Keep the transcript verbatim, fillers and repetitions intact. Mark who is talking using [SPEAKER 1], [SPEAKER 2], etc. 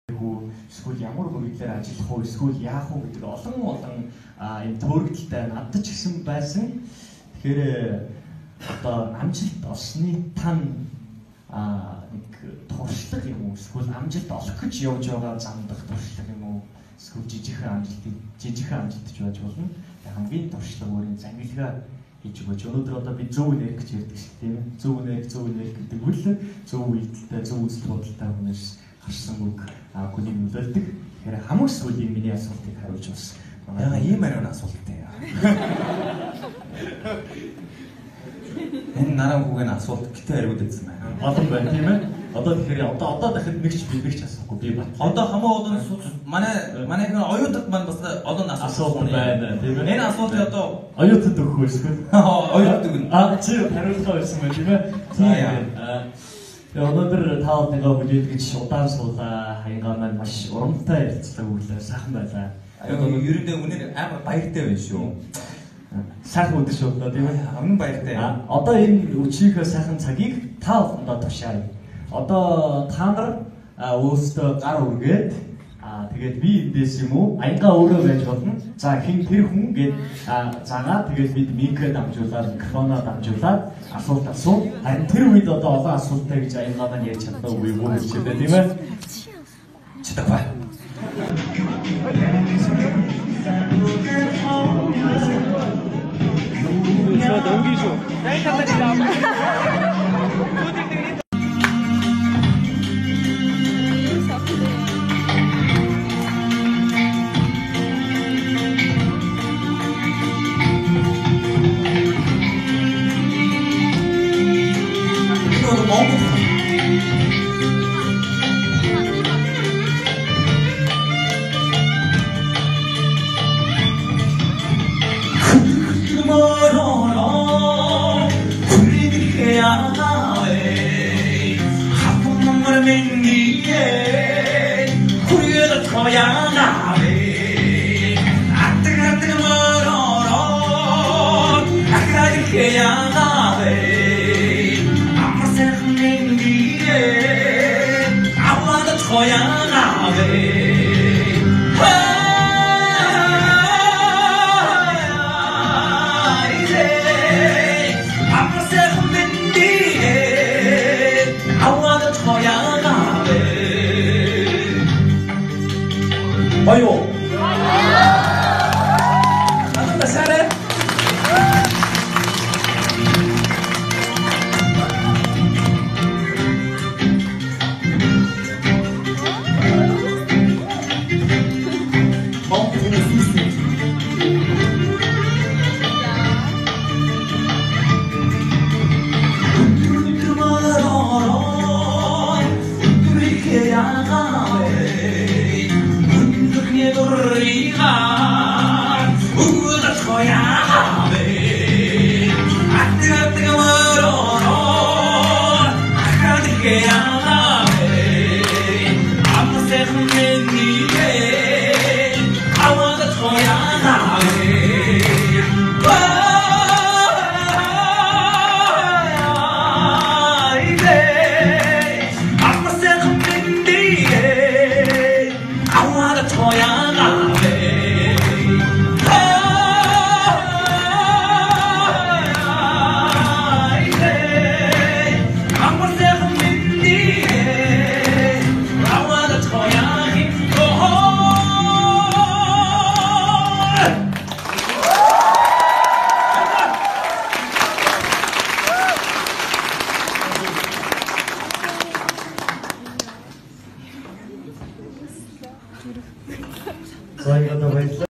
[SPEAKER 1] Эсвэл ямар хүрээлээр ажиллах уу, эсвэл яах уу гэдэг олон олон юм төрөлтэй надад ч гэсэн байсан. Тэгэхээр одоо амжилт олсны тань нэг туршлага юм уу, эсвэл амжилт олох гэж явж байгаа замдах туршлага юм уу, эсвэл жижигхэн амжилт жижигхэн амжилтж байж болно. Хамгийн туршлага өөрийн зангилгаа хийж өгөөч. Өнөөдөр одоо би зөв нэр гэж ярьдаг шүү дээ, тийм ээ. Зөв нэр, зөв нэр гэдэг үл зөв үйлдэлтэй, зөв үзэл бодолтой хүнээс харсан үг хүний нөлөөлдөг. Тэгэхээр хамгийн сүүлийн миний асуултыг хариулж бас.
[SPEAKER 2] Яа ийм ариун асуулттай яа. Энэ наран хүүгийн асуулт гэтээ хариулт өгсөн байна.
[SPEAKER 1] Олон байна тийм ээ. Одоо тэгэхээр одоо одоо дахиад нэг ч би нэг ч асуухгүй би бат.
[SPEAKER 2] Одоо хамаа олон манай манай хүн оюутад маань бас олон асуулт
[SPEAKER 1] байна тийм ээ.
[SPEAKER 2] Энэ асуултыг одоо
[SPEAKER 1] оюутад өгөх эсвэл
[SPEAKER 2] оюутад өгнө.
[SPEAKER 1] А чи хариултаа байсан байх тийм ээ. Аа өнөөдөр та одныгаа хүлээж гэж удаан суулаа. Хаянгаа маань маш урамтай ярилцлага өглөө сайхан байлаа.
[SPEAKER 2] Ерөөдөө үнээр амар баяртай байна шүү.
[SPEAKER 1] Сайхан өдөр шүү дээ тийм ээ.
[SPEAKER 2] Амин баяртай.
[SPEAKER 1] Одоо энэ өчигөө сайхан цагийг та бүхэндээ тушаая. Одоо та нар өөрсдөө гар үргээд аа тэгээд би эндээс юм уу аянгаа өөрөө байж болно. За хин тэр хүн гээд заагаа тэгээд бид микро дамжуулаад микрофоноо дамжуулаад асуулт асуу. Харин тэр үед одоо олон асуултаа гэж аянгаа маань ярьж чаддаггүй юу гэж байна тийм ээ.
[SPEAKER 2] Чадахгүй.
[SPEAKER 3] 저 넘기죠.
[SPEAKER 2] 이거도 너무
[SPEAKER 1] Ayo.
[SPEAKER 2] Ano ba sana?
[SPEAKER 1] Mau punya susu.
[SPEAKER 3] Saya kata baik.